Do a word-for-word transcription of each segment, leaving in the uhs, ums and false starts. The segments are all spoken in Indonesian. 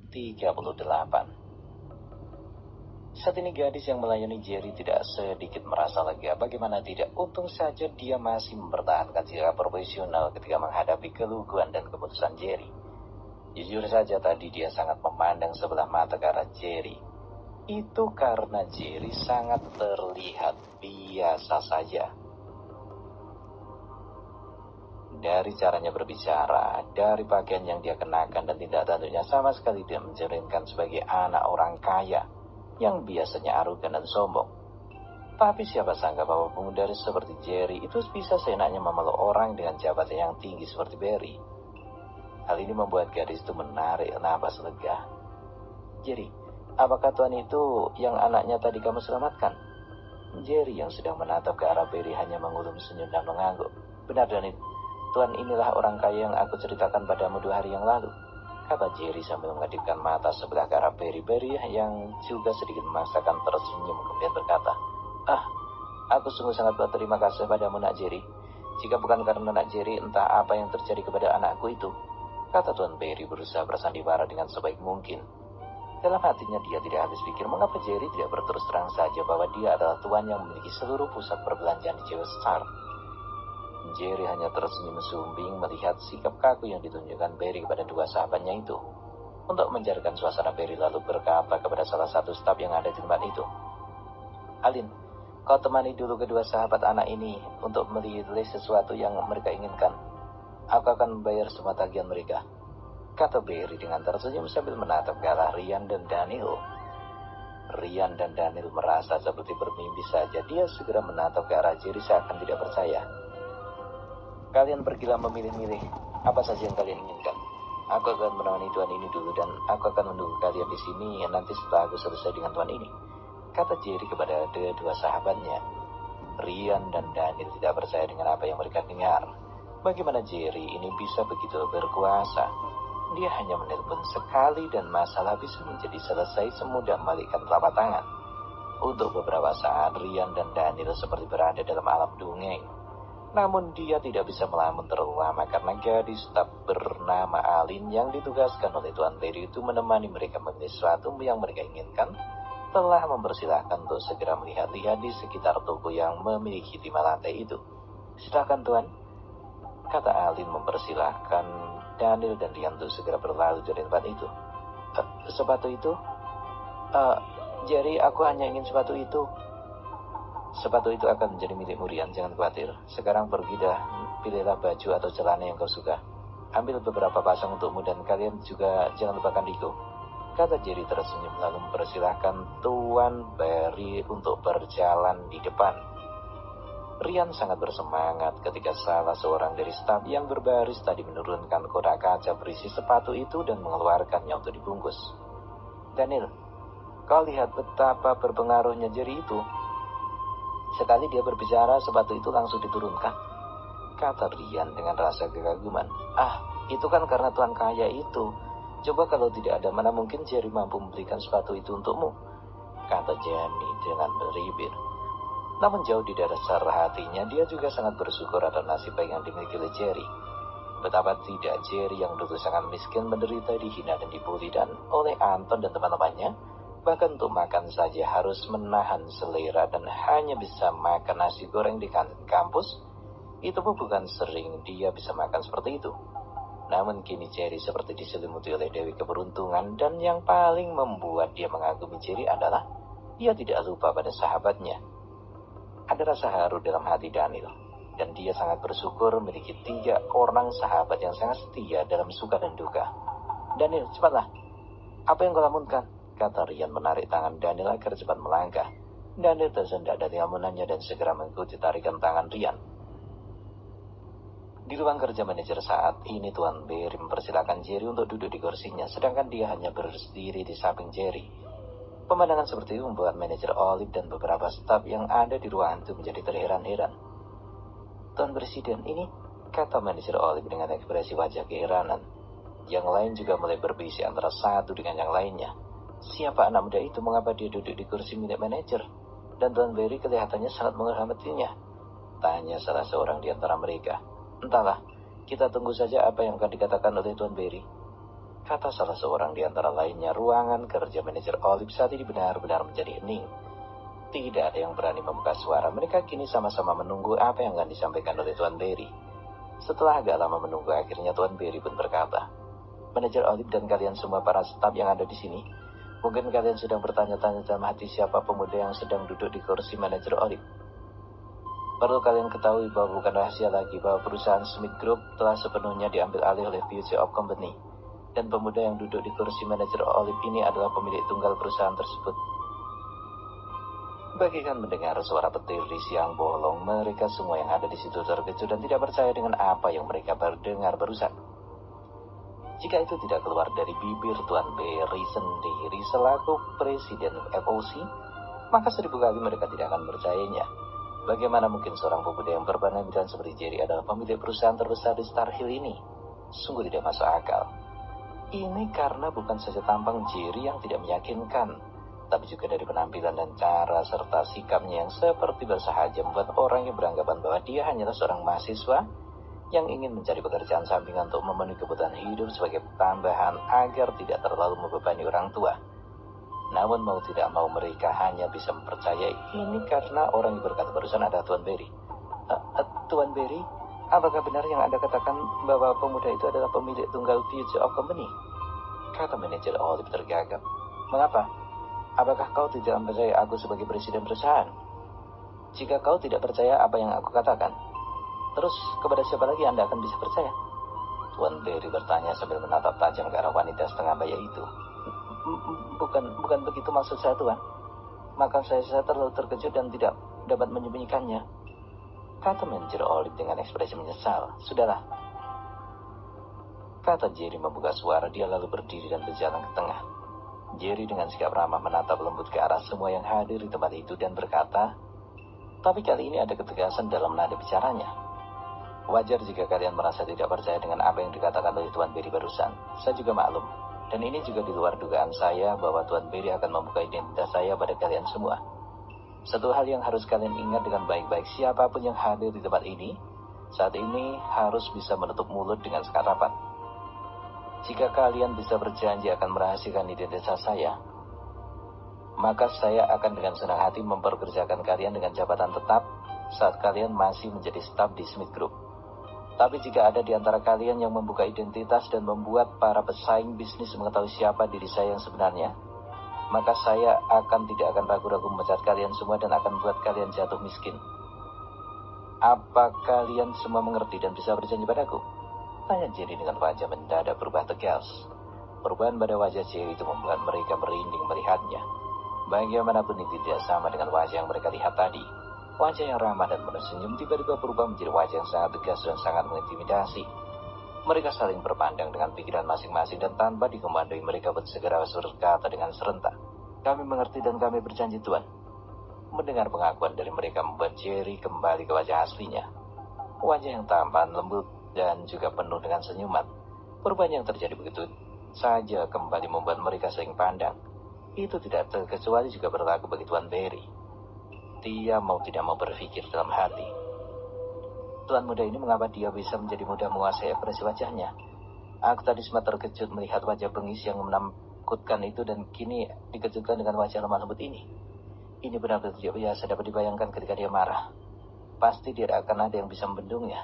tiga puluh delapan. Saat ini gadis yang melayani Jerry tidak sedikit merasa lega. Bagaimana tidak, untung saja dia masih mempertahankan sikap profesional ketika menghadapi keluguan dan keputusan Jerry. Jujur saja tadi dia sangat memandang sebelah mata ke arah Jerry. Itu karena Jerry sangat terlihat biasa saja. Dari caranya berbicara, dari pakaian yang dia kenakan dan tindak tanduknya sama sekali tidak mencerminkan sebagai anak orang kaya yang biasanya arogan dan sombong. Tapi siapa sangka bahwa pemuda seperti Jerry itu bisa seenaknya memeluk orang dengan jabatan yang tinggi seperti Barry. Hal ini membuat gadis itu menarik napas lega. Jerry, apakah tuan itu yang anaknya tadi kamu selamatkan? Jerry yang sedang menatap ke arah Barry hanya mengulum senyum dan mengangguk. Benar, Danit. Tuan inilah orang kaya yang aku ceritakan padamu dua hari yang lalu, kata Jerry sambil mengedipkan mata sebelah ke arah Barry. Barry yang juga sedikit memaksakan tersenyum kemudian berkata, Ah, aku sungguh sangat berterima kasih padamu, Nak Jerry. Jika bukan karena Nak Jerry, entah apa yang terjadi kepada anakku itu, kata Tuan Barry berusaha bersandiwara dengan sebaik mungkin. Dalam hatinya dia tidak habis pikir mengapa Jerry tidak berterus terang saja bahwa dia adalah tuan yang memiliki seluruh pusat perbelanjaan di Jewel Star. Jerry hanya tersenyum sumbing melihat sikap kaku yang ditunjukkan Barry kepada dua sahabatnya itu. Untuk mencairkan suasana, Barry lalu berkata kepada salah satu staf yang ada di tempat itu, Alin, kau temani dulu kedua sahabat anak ini untuk memilih sesuatu yang mereka inginkan. Aku akan membayar semua tagihan mereka, kata Barry dengan tersenyum sambil menatap ke arah Ryan dan Daniel. Ryan dan Daniel merasa seperti bermimpi saja. Dia segera menatap ke arah Jerry seakan tidak percaya. Kalian pergilah memilih-milih apa saja yang kalian inginkan. Aku akan menemani tuan ini dulu dan aku akan menunggu kalian di sini nanti setelah aku selesai dengan tuan ini, kata Jerry kepada kedua sahabatnya. Ryan dan Daniel tidak percaya dengan apa yang mereka dengar. Bagaimana Jerry ini bisa begitu berkuasa? Dia hanya menelpon sekali dan masalah bisa menjadi selesai semudah membalikkan telapak tangan. Untuk beberapa saat Ryan dan Daniel seperti berada dalam alam dongeng. Namun dia tidak bisa melamun terlalu lama karena gadis staf bernama Alin yang ditugaskan oleh Tuan Barry itu menemani mereka memilih sesuatu yang mereka inginkan telah mempersilahkan untuk segera melihat-lihat di sekitar toko yang memiliki lima lantai itu. Silakan Tuan, kata Alin mempersilahkan Daniel dan Rian untuk segera berlalu dari tempat itu. E, sepatu itu? Uh, Jerry, aku hanya ingin sepatu itu. Sepatu itu akan menjadi milikmu, Rian, jangan khawatir. Sekarang pergi dah, pilihlah baju atau celana yang kau suka. Ambil beberapa pasang untukmu dan kalian juga jangan lupakan Rico, kata Jerry tersenyum lalu mempersilahkan Tuan Barry untuk berjalan di depan. Rian sangat bersemangat ketika salah seorang dari staf yang berbaris tadi menurunkan kotak kaca berisi sepatu itu dan mengeluarkannya untuk dibungkus. Daniel, kau lihat betapa berpengaruhnya Jerry itu. Sekali dia berbicara, sepatu itu langsung diturunkan, kata Rian dengan rasa kekaguman. Ah, itu kan karena tuan kaya itu. Coba kalau tidak ada, mana mungkin Jerry mampu membelikan sepatu itu untukmu, kata Jenny dengan beribir. Namun jauh di dasar hatinya, dia juga sangat bersyukur atas nasib baik yang dimiliki oleh Jerry. Betapa tidak, Jerry yang dulu sangat miskin, menderita, dihina dan dibully dan oleh Anton dan teman-temannya. Bahkan untuk makan saja harus menahan selera dan hanya bisa makan nasi goreng di kantin kampus. Itu pun bukan sering dia bisa makan seperti itu. Namun kini Jerry seperti diselimuti oleh Dewi Keberuntungan, dan yang paling membuat dia mengagumi Jerry adalah dia tidak lupa pada sahabatnya. Ada rasa haru dalam hati Daniel, dan dia sangat bersyukur memiliki tiga orang sahabat yang sangat setia dalam suka dan duka. Daniel, cepatlah. Apa yang kau lamunkan? Kata Rian menarik tangan Daniel agar cepat melangkah. Daniel tersendak dari lamunannya dan segera mengikuti tarikan tangan Rian. Di ruang kerja manajer saat ini Tuan Barry mempersilakan Jerry untuk duduk di kursinya, sedangkan dia hanya berdiri di samping Jerry. Pemandangan seperti itu membuat manajer Olive dan beberapa staf yang ada di ruangan itu menjadi terheran-heran. Tuan Presiden, ini, kata manajer Olive dengan ekspresi wajah keheranan. Yang lain juga mulai berbisik antara satu dengan yang lainnya. Siapa anak muda itu? Mengapa dia duduk di kursi milik manajer? Dan Tuan Barry kelihatannya sangat menghormatinya, tanya salah seorang di antara mereka. Entahlah, kita tunggu saja apa yang akan dikatakan oleh Tuan Barry, Kata salah seorang di antara lainnya, ruangan kerja manajer Olive saat ini benar-benar menjadi hening. Tidak ada yang berani membuka suara. Mereka kini sama-sama menunggu apa yang akan disampaikan oleh Tuan Berry. Setelah agak lama menunggu, akhirnya Tuan Berry pun berkata, "Manajer Olive dan kalian semua para staf yang ada di sini, mungkin kalian sedang bertanya-tanya dalam hati siapa pemuda yang sedang duduk di kursi manajer Olive. Perlu kalian ketahui bahwa bukan rahasia lagi bahwa perusahaan Smith Group telah sepenuhnya diambil alih oleh Future of Company. Dan pemuda yang duduk di kursi manajer Olive ini adalah pemilik tunggal perusahaan tersebut." Bagikan mendengar suara petir di siang bolong, mereka semua yang ada di situ terkejut dan tidak percaya dengan apa yang mereka dengar barusan. Jika itu tidak keluar dari bibir Tuan Berry sendiri selaku Presiden F O C, maka seribu kali mereka tidak akan percayanya. Bagaimana mungkin seorang pemuda yang berpenampilan seperti Jerry adalah pemilik perusahaan terbesar di Star Hill ini? Sungguh tidak masuk akal. Ini karena bukan saja tampang Jerry yang tidak meyakinkan, tapi juga dari penampilan dan cara serta sikapnya yang seperti bersahaja membuat orang yang beranggapan bahwa dia hanyalah seorang mahasiswa yang ingin mencari pekerjaan sampingan untuk memenuhi kebutuhan hidup sebagai tambahan agar tidak terlalu membebani orang tua. Namun mau tidak mau mereka hanya bisa mempercayai ini karena orang yang berkata barusan adalah Tuan Berry. Uh, uh, Tuan Berry, apakah benar yang Anda katakan bahwa pemuda itu adalah pemilik tunggal Future of Company? Kata manajer Olive tergagap. Mengapa? Apakah kau tidak mempercayai aku sebagai presiden perusahaan? Jika kau tidak percaya apa yang aku katakan, terus kepada siapa lagi Anda akan bisa percaya? Tuan Berry bertanya sambil menatap tajam ke arah wanita setengah baya itu. Bukan, bukan begitu maksud saya, Tuan. Maka saya, saya terlalu terkejut dan tidak dapat menyembunyikannya. Kata manajer Olive dengan ekspresi menyesal. Sudahlah. Kata Jerry membuka suara, dia lalu berdiri dan berjalan ke tengah. Jerry dengan sikap ramah menatap lembut ke arah semua yang hadir di tempat itu dan berkata, tapi kali ini ada ketegasan dalam nada bicaranya. Wajar jika kalian merasa tidak percaya dengan apa yang dikatakan oleh Tuan Berry barusan. Saya juga maklum. Dan ini juga di luar dugaan saya bahwa Tuan Berry akan membuka identitas saya pada kalian semua. Satu hal yang harus kalian ingat dengan baik-baik, siapapun yang hadir di tempat ini, saat ini harus bisa menutup mulut dengan sekat rapat. Jika kalian bisa berjanji akan merahasiakan identitas saya, maka saya akan dengan senang hati memperkerjakan kalian dengan jabatan tetap saat kalian masih menjadi staf di Smith Group. Tapi jika ada di antara kalian yang membuka identitas dan membuat para pesaing bisnis mengetahui siapa diri saya yang sebenarnya, maka saya akan tidak akan ragu-ragu memecat kalian semua dan akan membuat kalian jatuh miskin. Apa kalian semua mengerti dan bisa berjanji padaku? Tanya Jerry dengan wajah mendadak berubah tegas. Perubahan pada wajah Jerry itu membuat mereka merinding melihatnya. Bagaimanapun itu tidak sama dengan wajah yang mereka lihat tadi. Wajah yang ramah dan penuh senyum tiba-tiba berubah menjadi wajah yang sangat tegas dan sangat mengintimidasi. Mereka saling berpandang dengan pikiran masing-masing dan tanpa dikomandoi mereka segera berkata dengan serentak, "Kami mengerti dan kami berjanji, Tuan." Mendengar pengakuan dari mereka membuat Jerry kembali ke wajah aslinya. Wajah yang tampan, lembut, dan juga penuh dengan senyuman. Perubahan yang terjadi begitu saja kembali membuat mereka saling pandang. Itu tidak terkecuali juga berlaku bagi Tuan Berry. Dia mau tidak mau berpikir dalam hati, Tuan muda ini mengapa dia bisa menjadi mudah menguasai ekspresi wajahnya? Aku tadi sempat terkejut melihat wajah bengis yang menakutkan itu dan kini dikejutkan dengan wajah lemah lembut ini. Ini benar-benar tidak biasa dapat dibayangkan ketika dia marah. Pasti tidak akan ada yang bisa membendungnya.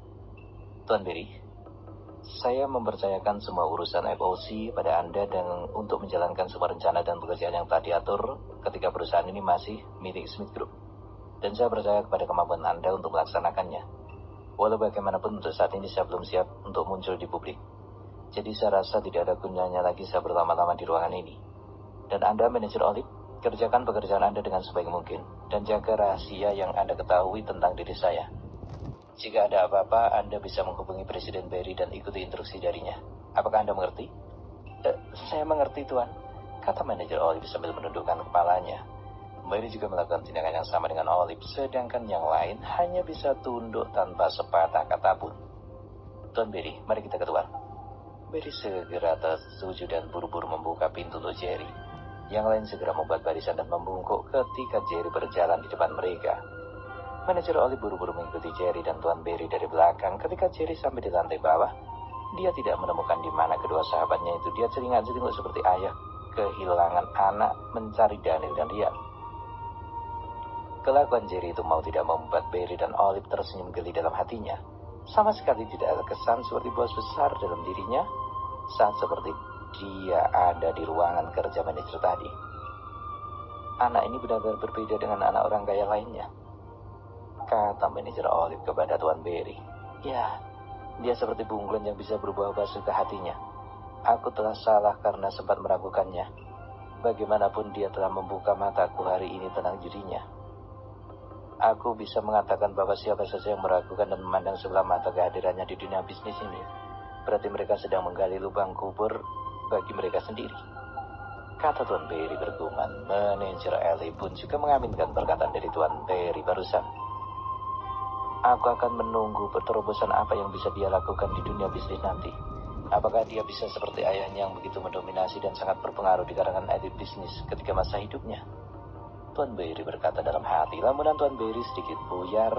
Tuan Berry, saya mempercayakan semua urusan F O C pada Anda dan untuk menjalankan semua rencana dan pekerjaan yang tadi atur ketika perusahaan ini masih milik Smith Group. Dan saya percaya kepada kemampuan Anda untuk melaksanakannya. Walau bagaimanapun untuk saat ini saya belum siap untuk muncul di publik. Jadi saya rasa tidak ada gunanya lagi saya berlama-lama di ruangan ini. Dan Anda, manajer Olive, kerjakan pekerjaan Anda dengan sebaik mungkin. Dan jaga rahasia yang Anda ketahui tentang diri saya. Jika ada apa-apa, Anda bisa menghubungi Presiden Berry dan ikuti instruksi darinya. Apakah Anda mengerti? Eh, saya mengerti, Tuan, kata manajer Olive sambil menundukkan kepalanya. Berry juga melakukan tindakan yang sama dengan Olive, sedangkan yang lain hanya bisa tunduk tanpa sepatah kata pun. Tuan Berry, mari kita keluar. Berry segera tersetuju dan buru-buru membuka pintu untuk Jerry. Yang lain segera membuat barisan dan membungkuk ketika Jerry berjalan di depan mereka. Manajer Olive buru-buru mengikuti Jerry dan Tuan Berry dari belakang. Ketika Jerry sampai di lantai bawah, Dia tidak menemukan di mana kedua sahabatnya itu. Dia celingak-celinguk seperti ayah kehilangan anak mencari Daniel dan Rian. Kelakuan Jerry itu mau tidak membuat Barry dan Olive tersenyum geli dalam hatinya. Sama sekali tidak ada kesan seperti bos besar dalam dirinya saat seperti dia ada di ruangan kerja manajer tadi. Anak ini benar-benar berbeda dengan anak orang kaya lainnya, kata manajer Olive kepada Tuan Barry. Ya, dia seperti bunglon yang bisa berubah basuh ke hatinya. Aku telah salah karena sempat meragukannya. Bagaimanapun dia telah membuka mataku hari ini tentang dirinya. Aku bisa mengatakan bahwa siapa saja yang meragukan dan memandang sebelah mata kehadirannya di dunia bisnis ini, berarti mereka sedang menggali lubang kubur bagi mereka sendiri, kata Tuan Barry bergumam. Manajer Ellie pun juga mengaminkan perkataan dari Tuan Barry barusan. Aku akan menunggu terobosan apa yang bisa dia lakukan di dunia bisnis nanti. Apakah dia bisa seperti ayahnya yang begitu mendominasi dan sangat berpengaruh di kalangan elit bisnis ketika masa hidupnya? Tuan Barry berkata dalam hati. Lamunan Tuan Barry sedikit buyar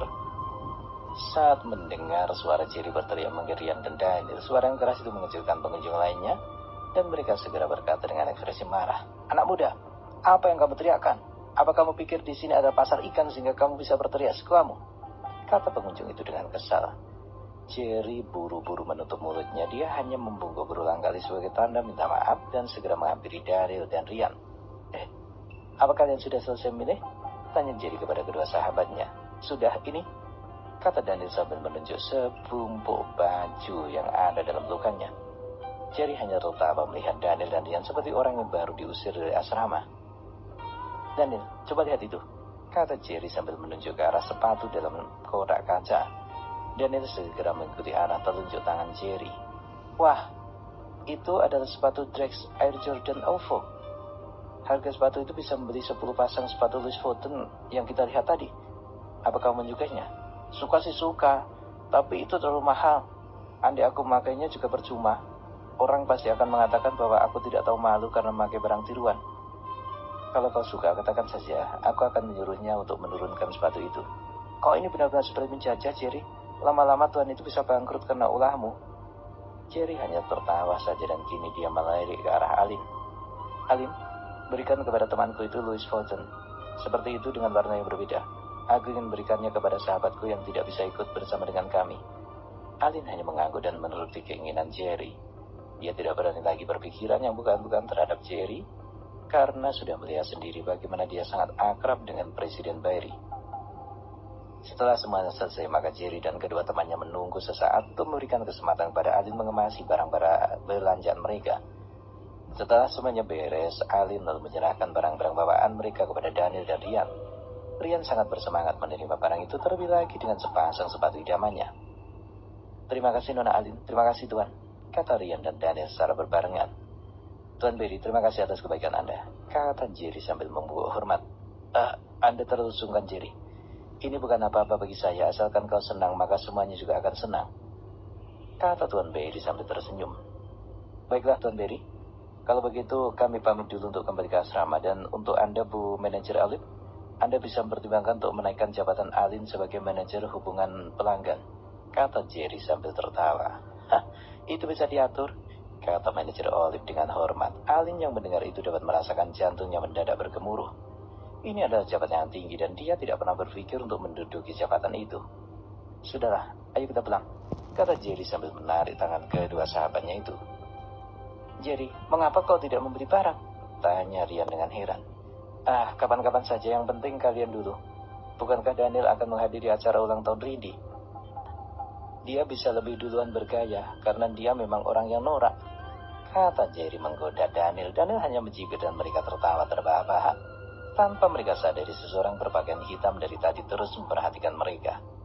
saat mendengar suara Jerry berteriak manggil Rian dan Daniel. Suara yang keras itu mengejutkan pengunjung lainnya, dan mereka segera berkata dengan ekspresi marah. Anak muda, apa yang kamu teriakkan? Apa kamu pikir di sini ada pasar ikan sehingga kamu bisa berteriak sekuamu? Kata pengunjung itu dengan kesal. Jerry buru-buru menutup mulutnya. Dia hanya membungkuk berulang kali sebagai tanda minta maaf dan segera menghampiri Daryl dan Rian. Eh, apa kalian sudah selesai memilih? Tanya Jerry kepada kedua sahabatnya. Sudah ini? Kata Daniel sambil menunjuk sebumpuk baju yang ada dalam pelukannya. Jerry hanya tertawa melihat Daniel dan Rian seperti orang yang baru diusir dari asrama. Daniel, coba lihat itu, kata Jerry sambil menunjuk ke arah sepatu dalam kotak kaca. Daniel segera mengikuti arah telunjuk tangan Jerry. Wah, itu adalah sepatu Drake Air Jordan Ovo. Harga sepatu itu bisa membeli sepuluh pasang sepatu Louis Vuitton yang kita lihat tadi. Apa kamu menyukainya? Suka sih suka, tapi itu terlalu mahal. Andai aku memakainya juga percuma. Orang pasti akan mengatakan bahwa aku tidak tahu malu karena memakai barang tiruan. Kalau kau suka, katakan saja. Aku akan menyuruhnya untuk menurunkan sepatu itu. Kau ini benar-benar seperti menjajah, Jerry. Lama-lama Tuan itu bisa bangkrut karena ulahmu. Jerry hanya tertawa saja dan kini dia melirik ke arah Alin. Alin, berikan kepada temanku itu Louis Vuitton. Seperti itu dengan warna yang berbeda. Aku ingin berikannya kepada sahabatku yang tidak bisa ikut bersama dengan kami. Alin hanya mengangguk dan menuruti keinginan Jerry. Dia tidak berani lagi berpikiran yang bukan-bukan terhadap Jerry, karena sudah melihat sendiri bagaimana dia sangat akrab dengan Presiden Barry. Setelah semuanya selesai, maka Jerry dan kedua temannya menunggu sesaat untuk memberikan kesempatan kepada Alin mengemasi barang-barang belanjaan mereka. Setelah semuanya beres, Alin lalu menyerahkan barang-barang bawaan mereka kepada Daniel dan Rian. Rian sangat bersemangat menerima barang itu, terlebih lagi dengan sepasang sepatu idamannya. Terima kasih Nona Alin, terima kasih Tuan, kata Rian dan Daniel secara berbarengan. Tuan Barry, terima kasih atas kebaikan Anda, kata Jerry sambil membungkuk hormat. Ah, Anda terlalu sungkan Jerry. Ini bukan apa-apa bagi saya, asalkan kau senang maka semuanya juga akan senang, kata Tuan Barry sambil tersenyum. Baiklah Tuan Barry, kalau begitu kami pamit dulu untuk kembali ke asrama, dan untuk Anda Bu Manajer Olive, Anda bisa mempertimbangkan untuk menaikkan jabatan Alin sebagai manajer hubungan pelanggan, kata Jerry sambil tertawa. Hah, itu bisa diatur, kata manajer Olive dengan hormat. Alin yang mendengar itu dapat merasakan jantungnya mendadak bergemuruh. Ini adalah jabatan yang tinggi dan dia tidak pernah berpikir untuk menduduki jabatan itu. Sudahlah, ayo kita pulang, kata Jerry sambil menarik tangan kedua sahabatnya itu. Jerry, mengapa kau tidak membeli barang? Tanya Rian dengan heran. Ah, kapan-kapan saja, yang penting kalian dulu. Bukankah Daniel akan menghadiri acara ulang tahun Rindy? Dia bisa lebih duluan bergaya karena dia memang orang yang norak, kata Jerry menggoda Daniel. Daniel hanya mencibir dan mereka tertawa terbahak-bahak. Tanpa mereka sadari, seseorang berpakaian hitam dari tadi terus memperhatikan mereka.